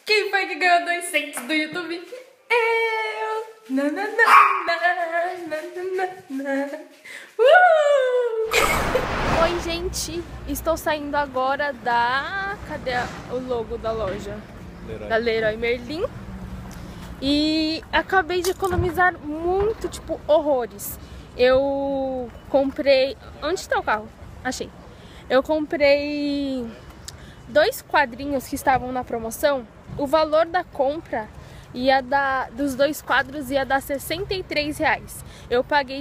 Quem foi que ganhou 200 do YouTube? Eu! Oi, gente! Estou saindo agora da... Cadê o logo da loja? Da Leroy Merlin. E acabei de economizar muito, tipo, horrores. Eu comprei... Onde está o carro? Achei. Eu comprei 2 quadrinhos que estavam na promoção. O valor da compra dos 2 quadros ia dar R$63. Eu paguei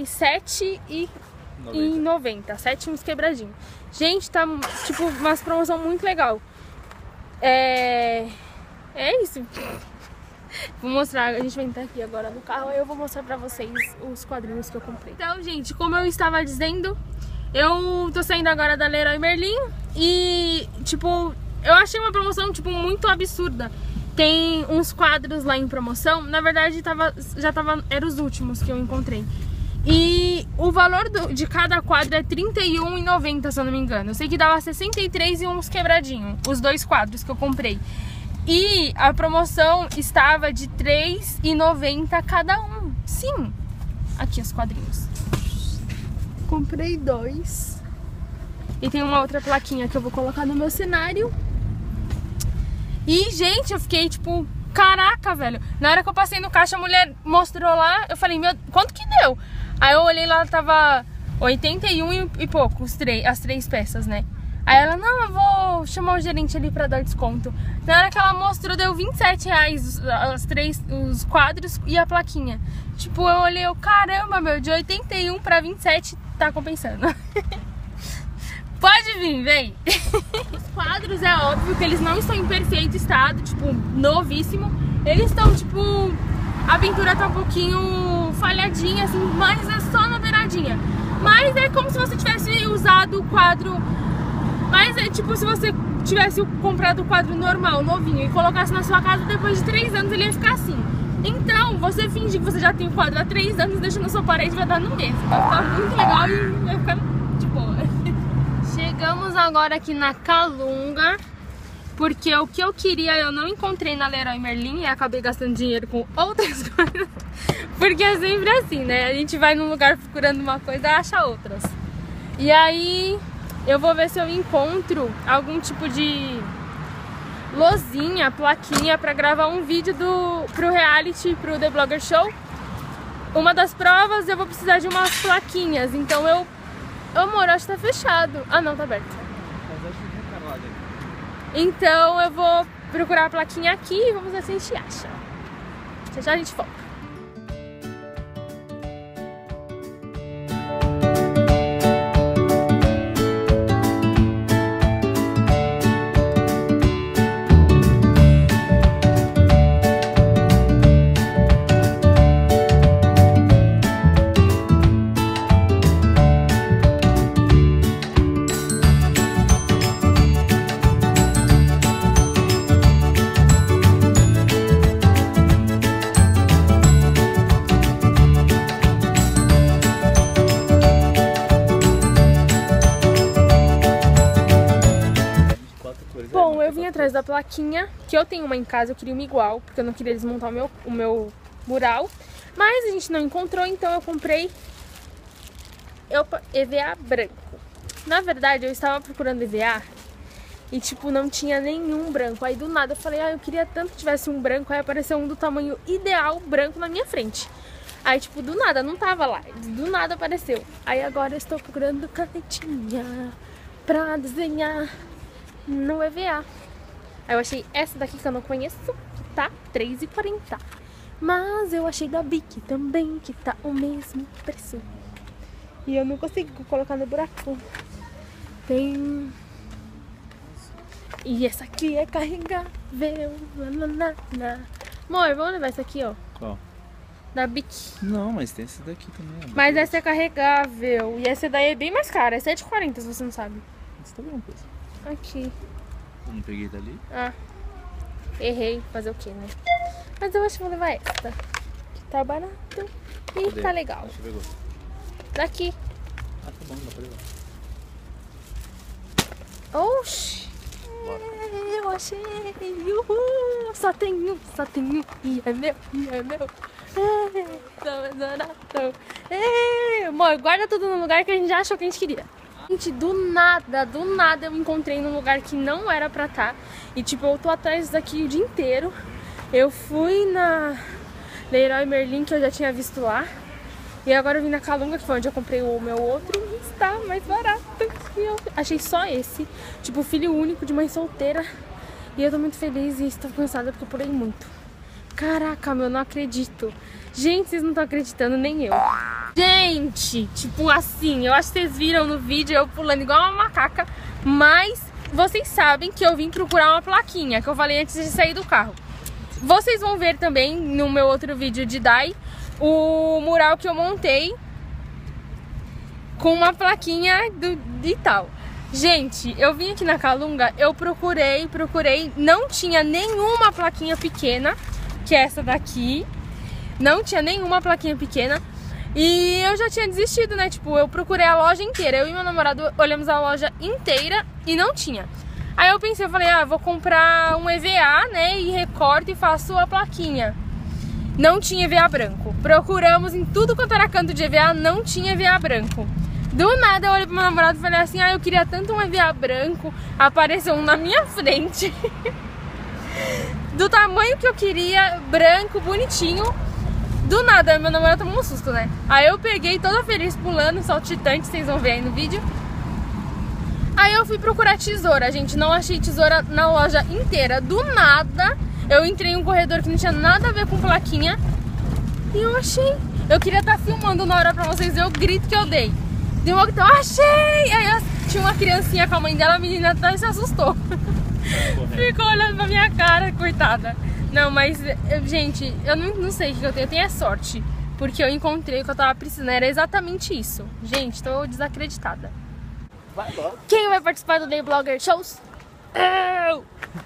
R$7,90. 7 uns quebradinhos. Gente, tá tipo uma promoção muito legal. É isso. Vou mostrar, a gente vai entrar aqui agora no carro e eu vou mostrar pra vocês os quadrinhos que eu comprei. Então, gente, como eu estava dizendo, eu tô saindo agora da Leroy Merlin e, tipo, eu achei uma promoção, tipo, muito absurda. Tem uns quadros lá em promoção, na verdade eram os últimos que eu encontrei. E o valor de cada quadro é R$31,90, se eu não me engano. Eu sei que dava 63 e uns quebradinhos, os 2 quadros que eu comprei. E a promoção estava de R$3,90 cada um. Sim, aqui os quadrinhos. Comprei 2. E tem uma outra plaquinha que eu vou colocar no meu cenário. E, gente, eu fiquei tipo, caraca, velho. Na hora que eu passei no caixa, a mulher mostrou lá. Eu falei, meu, quanto que deu? Aí eu olhei lá, tava 81 e pouco as 3 peças, né? Aí ela, não, eu vou chamar o gerente ali pra dar desconto. Na hora que ela mostrou, deu R$27 os quadros e a plaquinha. Tipo, eu olhei, caramba, meu, de 81 pra 27 tá compensando. Pode vir, vem. Os quadros, é óbvio que eles não estão em perfeito estado, tipo, novíssimo. Eles estão, tipo, a pintura tá um pouquinho falhadinha, assim, mas é só na beiradinha. Mas é como se você tivesse usado o quadro... Mas é tipo se você tivesse comprado o quadro normal, novinho, e colocasse na sua casa, depois de 3 anos ele ia ficar assim. Então, você finge que você já tem o quadro há 3 anos, deixa na sua parede e vai dar no mesmo. Vai ficar muito legal e vai ficar de boa. Chegamos agora aqui na Calunga, porque o que eu queria eu não encontrei na Leroy Merlin e acabei gastando dinheiro com outras coisas. Porque é sempre assim, né? A gente vai num lugar procurando uma coisa e acha outras. E aí... eu vou ver se eu encontro algum tipo de lozinha, plaquinha pra gravar um vídeo pro reality, pro The Blogger Show. Uma das provas eu vou precisar de umas plaquinhas, então amor, acho que tá fechado. Ah não, tá aberto. Mas acho que tem cara lá dentro. Então eu vou procurar a plaquinha aqui e vamos ver se a gente acha. Já a gente volta. Bom, eu vim atrás da plaquinha, que eu tenho uma em casa, eu queria uma igual, porque eu não queria desmontar o meu mural. Mas a gente não encontrou, então eu comprei EVA branco. Na verdade, eu estava procurando EVA e, tipo, não tinha nenhum branco. Aí, do nada, eu falei, eu queria tanto que tivesse um branco. Aí apareceu um do tamanho ideal, branco, na minha frente. Aí, tipo, do nada, não tava lá. Do nada apareceu. Aí, agora eu estou procurando canetinha pra desenhar no EVA. Aí eu achei essa daqui que eu não conheço, que tá R$3,40. Mas eu achei da Bic também, que tá o mesmo preço. E eu não consigo colocar no buraco. Tem... E essa aqui é carregável. Amor, vamos levar essa aqui, ó. Qual? Da Bic. Não, mas tem essa daqui também. Mas essa é carregável. E essa daí é bem mais cara. Essa é de 40, se você não sabe. Essa tá bom, coisa. Aqui. Eu não peguei dali? Ah, errei. Fazer o que, né? Mas eu acho que vou levar essa. Que tá barato e cadê? Tá legal. Acho que pegou. Daqui. Ah, tá bom, dá pra levar. Oxi. Eu achei. Uhul. só tem um, e é meu, Amor, guarda tudo no lugar que a gente já achou que a gente queria. Gente, do nada eu me encontrei num lugar que não era pra estar. E tipo, eu tô atrás daqui o dia inteiro. Eu fui na Leroy Merlin, que eu já tinha visto lá. E agora eu vim na Calunga, que foi onde eu comprei o meu outro. E está mais barato. E eu achei só esse. Tipo, filho único de mãe solteira. E eu tô muito feliz e estou cansada porque eu pulei muito. Caraca, meu, não acredito. Gente, vocês não estão acreditando, nem eu. Gente, tipo assim, eu acho que vocês viram no vídeo eu pulando igual uma macaca. Mas vocês sabem que eu vim procurar uma plaquinha, que eu falei antes de sair do carro. Vocês vão ver também no meu outro vídeo de Dai o mural que eu montei com uma plaquinha e tal. Gente, eu vim aqui na Calunga, eu procurei, não tinha nenhuma plaquinha pequena, que é essa daqui. Não tinha nenhuma plaquinha pequena. E eu já tinha desistido, né? Tipo, eu procurei a loja inteira. Eu e meu namorado olhamos a loja inteira e não tinha. Aí eu pensei, eu falei, vou comprar um EVA, né? E recorto e faço a plaquinha. Não tinha EVA branco. Procuramos em tudo quanto era canto de EVA, não tinha EVA branco. Do nada eu olhei pro meu namorado e falei assim, eu queria tanto um EVA branco. Apareceu um na minha frente. Do tamanho que eu queria, branco, bonitinho. Do nada, meu namorado tomou um susto, né? Aí eu peguei toda feliz pulando, saltitante, vocês vão ver aí no vídeo. Aí eu fui procurar tesoura, gente, não achei tesoura na loja inteira. Do nada, eu entrei em um corredor que não tinha nada a ver com plaquinha e eu achei. Eu queria estar filmando na hora pra vocês verem o grito que eu dei. Deu uma grito, achei! Aí tinha uma criancinha com a mãe dela, a menina até se assustou. Ficou olhando pra minha cara, coitada. Não, mas, gente, eu não sei o que eu tenho. Eu tenho é sorte, porque eu encontrei o que eu tava precisando. Era exatamente isso. Gente, tô desacreditada. Vai logo. Quem vai participar do Day Blogger Shows? Eu!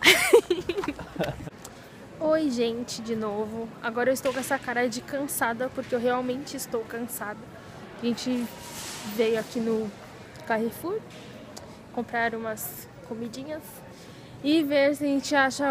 Oi, gente, de novo. Agora eu estou com essa cara de cansada, porque eu realmente estou cansada. A gente veio aqui no Carrefour comprar umas comidinhas e ver se a gente acha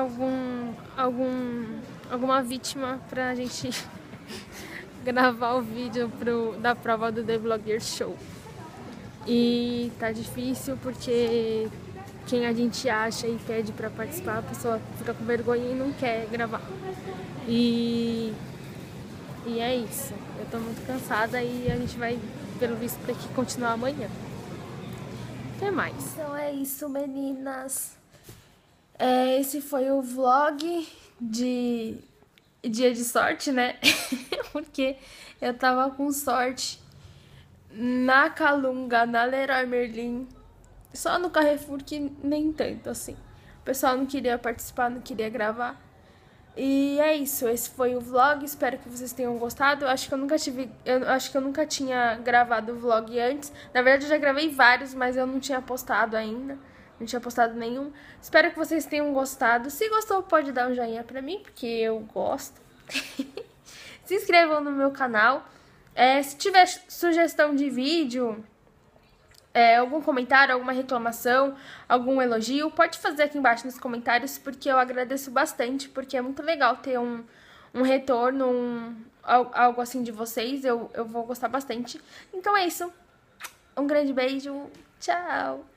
alguma vítima pra gente gravar o vídeo da prova do The Blogger Show. E tá difícil porque quem a gente acha e pede pra participar, a pessoa fica com vergonha e não quer gravar. E é isso. Eu tô muito cansada e a gente vai, pelo visto, ter que continuar amanhã. Até mais. Então é isso, meninas. Esse foi o vlog de dia de sorte, né? Porque eu tava com sorte na Calunga, na Leroy Merlin, só no Carrefour que nem tanto, assim. O pessoal não queria participar, não queria gravar. E é isso, esse foi o vlog, espero que vocês tenham gostado. Eu acho que eu nunca tinha gravado vlog antes. Na verdade eu já gravei vários, mas eu não tinha postado ainda. Não tinha postado nenhum. Espero que vocês tenham gostado. Se gostou, pode dar um joinha pra mim, porque eu gosto. Se inscrevam no meu canal. Se tiver sugestão de vídeo, algum comentário, alguma reclamação, algum elogio, pode fazer aqui embaixo nos comentários, porque eu agradeço bastante, porque é muito legal ter um retorno, algo assim de vocês. Eu vou gostar bastante. Então é isso. Um grande beijo. Tchau!